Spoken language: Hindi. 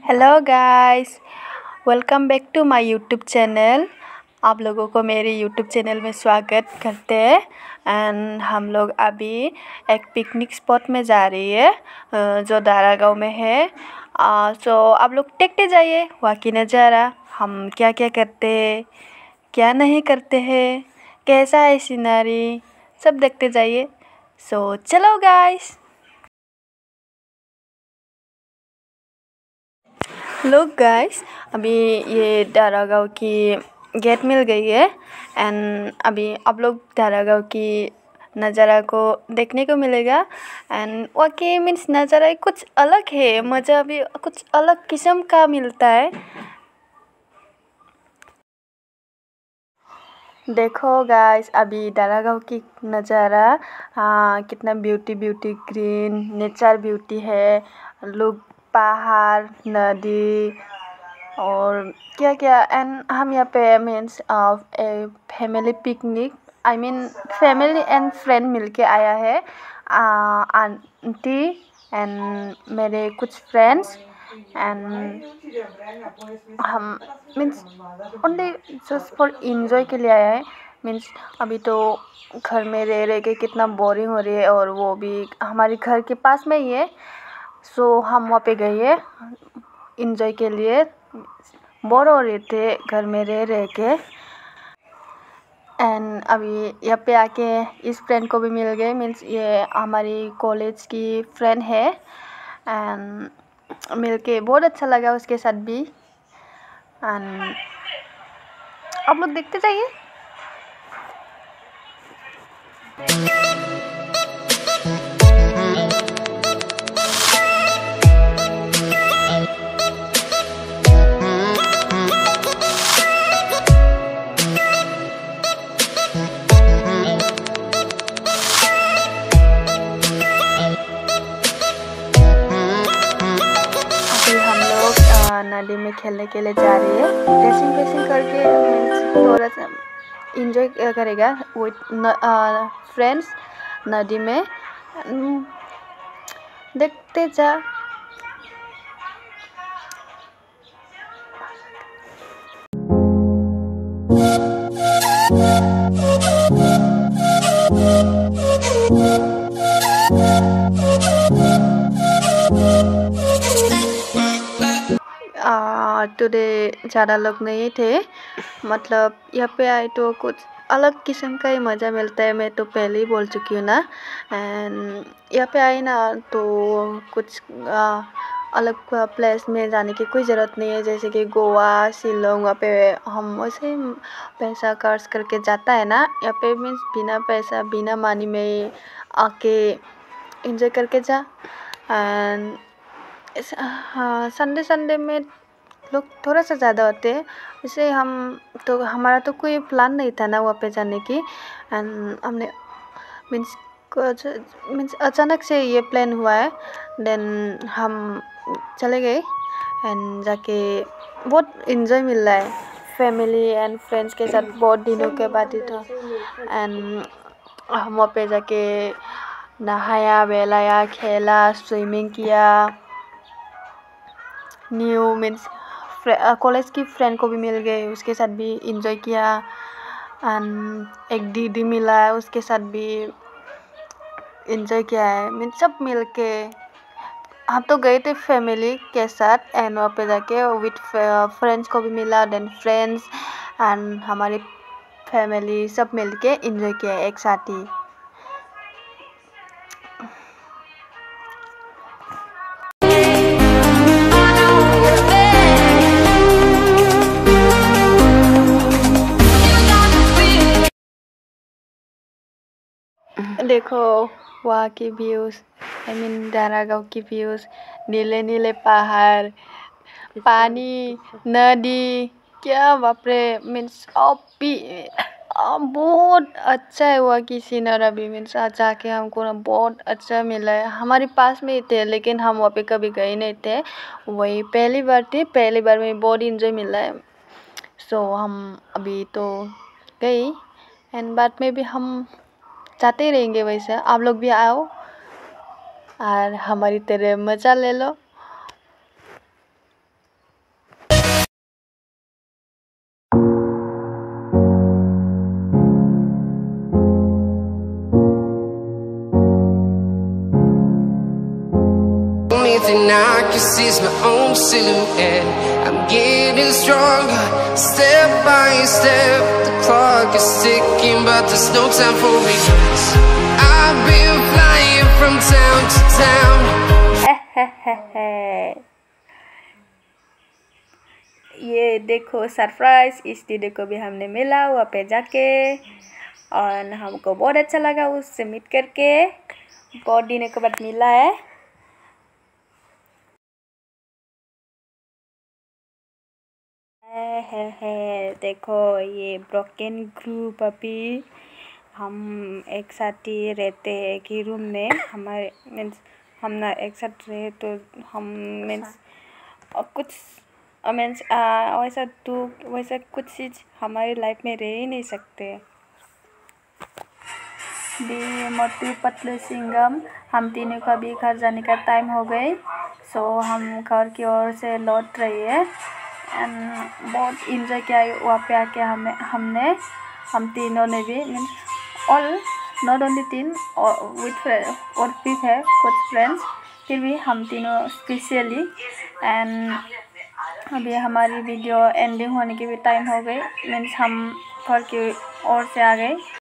Hello guys, welcome back to my YouTube channel. आप लोगों को मेरे यूट्यूब चैनल में स्वागत करते हैं। एंड हम लोग अभी एक पिकनिक स्पॉट में जा रही है जो दारागांव में है। सो आप लोग देखते जाइए वहाँ की नज़ारा, हम क्या क्या करते हैं, क्या नहीं करते हैं, कैसा है सीनरी, सब देखते जाइए। सो चलो गाइस। लोग गाइस, अभी ये दारागांव की गेट मिल गई है। एंड अभी आप लोग दारागांव की नज़ारा को देखने को मिलेगा। एंड वहाँ की मीन्स नज़ारा कुछ अलग है, मज़ा भी कुछ अलग किस्म का मिलता है। देखो गाइस, अभी दारागांव की नज़ारा कितना beauty beauty green nature beauty है। लोग पहाड़ नदी और क्या क्या। एंड हम यहाँ पे means family picnic, I mean family and friend मिलके आया है। आंटी एंड मेरे कुछ फ्रेंड्स एंड हम means only just for enjoy के लिए आया है। मीन्स अभी तो घर में रह रह के कितना बोरिंग हो रही है, और वो भी हमारे घर के पास में ही है। सो हम वहाँ पे गए हैं इंजॉय के लिए। बोर हो रहे थे घर में रह रह के। एंड अभी यहाँ पे आके इस फ्रेंड को भी मिल गए, मीन्स ये हमारी कॉलेज की फ्रेंड है। एंड मिलके बहुत अच्छा लगा उसके साथ भी। एंड आप लोग देखते जाइए। अभी हम लोग नदी में खेलने के लिए जा रही है। ड्रेसिंग वेसिंग करके मीन्स थोड़ा सा इंजॉय करेगा विथ फ्रेंड्स नदी में। देखते जा। टुडे ज़्यादा लोग नहीं थे, मतलब यहाँ पे आए तो कुछ अलग किस्म का ही मज़ा मिलता है। मैं तो पहले ही बोल चुकी हूँ ना। एंड यहाँ पे आए ना तो कुछ अलग प्लेस में जाने की कोई ज़रूरत नहीं है, जैसे कि गोवा शिलोंग। वहाँ पे हम वैसे पैसा खर्च करके जाता है ना, यहाँ पे मीन्स बिना पैसा बिना मनी में आके इंजॉय करके जा। एंड हाँ, संडे संडे में लोग थोड़ा सा ज़्यादा होते हैं। इसे हम तो हमारा तो कोई प्लान नहीं था ना वहाँ पे जाने की। एंड हमने मीन्स अचानक से ये प्लान हुआ है। देन हम चले गए एंड जाके बहुत इन्जॉय मिल रहा है फैमिली एंड फ्रेंड्स के साथ। बहुत दिनों के बाद ही था। एंड हम वहाँ पे जाके नहाया बहलाया खेला स्विमिंग किया। न्यू मीन्स कॉलेज की फ्रेंड को भी मिल गए, उसके साथ भी इंजॉय किया। एंड एक दीदी मिला है, उसके साथ भी इंजॉय किया है। मीन्स सब मिल के हम तो गए थे फैमिली के साथ। एंड वहाँ पे जाके विथ फ्रेंड्स को भी मिला। देन फ्रेंड्स एंड हमारी फैमिली सब मिल के इंजॉय किया एक साथ ही। देखो वहाँ की व्यूज़, आई मीन दारागांव की व्यूज़, नीले नीले पहाड़, पानी, नदी, क्या बाप रे। मीन्स बहुत अच्छा है वहाँ की सीनरी भी। मीन्स जाके हमको ना बहुत अच्छा मिला है। हमारे पास में ही थे लेकिन हम वहाँ पे कभी गए नहीं थे, वही पहली बार थी। पहली बार में बहुत इंजॉय मिला है। सो हम अभी तो गई एंड बाद में भी हम जाते ही रहेंगे। वैसे आप लोग भी आओ और हमारी तरह मज़ा ले लो। can see my own silhouette. I'm getting stronger, step by step. The clock is ticking, but there's no time for regrets. I've been flying from town to town. ये देखो सरप्राइज स्टूडियो को भी हमने मिला वहाँ पे जाके, और हमको बहुत अच्छा लगा उससे मीट करके। बहुत दिनों के बाद मिला है। देखो ये ब्रोकन ग्रुप अभी हम एक साथ ही रहते हैं एक ही रूम में। हमारे मीन्स हम ना एक साथ रहे तो हम मीन्स कुछ मीन्स वैसा कुछ चीज़ हमारी लाइफ में रह ही नहीं सकते। भी मोटू पतलू सिंघम हम तीनों का भी घर जाने का टाइम हो गई। सो हम घर की ओर से लौट रही है एंड बहुत इंजॉय किया वहाँ पे आके। हम तीनों ने भी मीन्स ऑल नॉट ओनली तीन विथ और भी है कुछ फ्रेंड्स, फिर भी हम तीनों स्पेशली। एंड अभी हमारी वीडियो एंडिंग होने की भी टाइम हो गई, मीन्स हम घर की ओर से आ गए।